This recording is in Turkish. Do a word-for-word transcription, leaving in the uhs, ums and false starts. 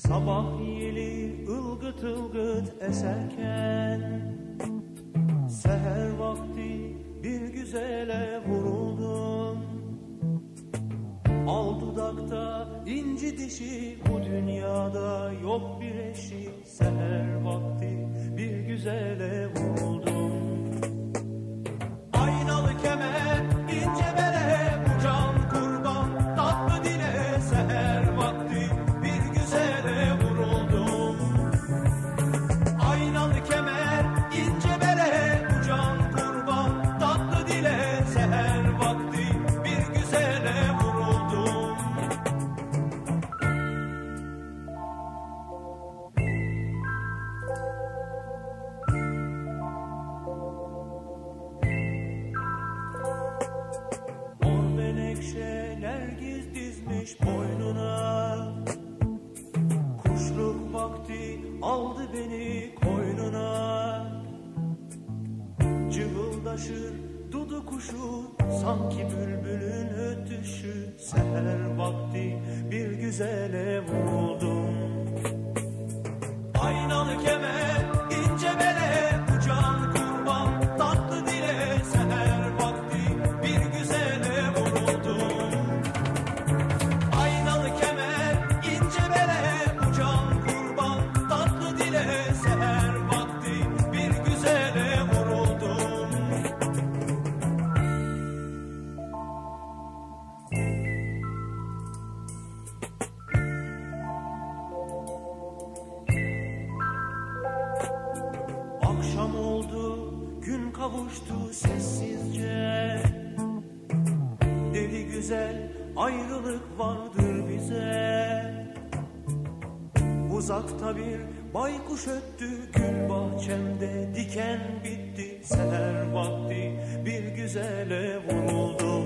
Sabah yeli ılgıt ılgıt eserken, seher vakti bir güzele vuruldum. Al dudakta inci dişi, bu dünyada yok bir eşi. Seher vakti bir güzele vuruldum. Aynalı kemer, ince bere, bu can kurban, tatlı dile. Seher vakti bir güzele vuruldum. Aynalı kemer, ince bere, bu can kurban, tatlı dile. Seher vakti bir güzele vuruldum. Mor menekşe nergiz dizmiş boynuna, kuşluk vakti aldı beni koynuna. Cıvıldaşır dudu kuşu, sanki bülbülün ötüşü. Seher vakti bir güzele vuruldum. Aynalı kemer, ince bere, bu can kurban, tatlı dile. Seher vakti bir güzele vuruldum. Aynalı kemer, ince bere, bu can kurban, tatlı dile. Seher vakti bir güzele vuruldum. Akşam oldu, gün kavuştu sessizce. Deli güzel ayrılık vardır bize. Uzakta bir baykuş öttü, gül bahçemde diken bitti. Seher vakti bir güzele vuruldum.